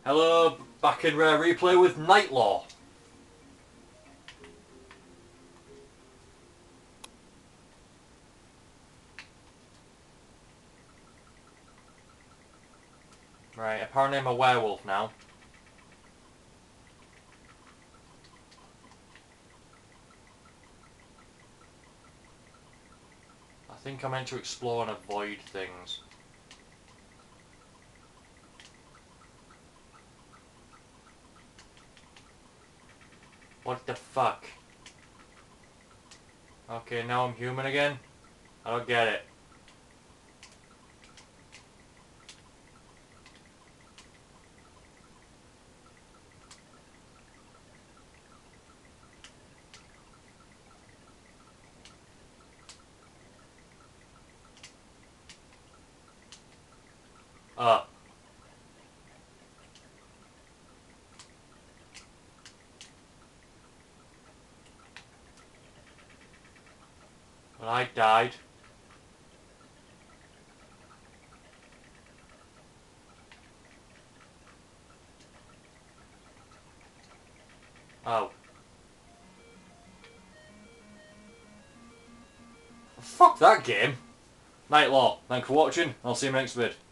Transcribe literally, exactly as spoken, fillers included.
Hello, back in Rare Replay with Nightlaw. Right, apparently I'm a werewolf now. I think I'm meant to explore and avoid things. What the fuck? Okay, now I'm human again? I don't get it. Uh. Well, I died. Oh. Fuck that game. Nightlaw, thanks for watching. I'll see you next vid.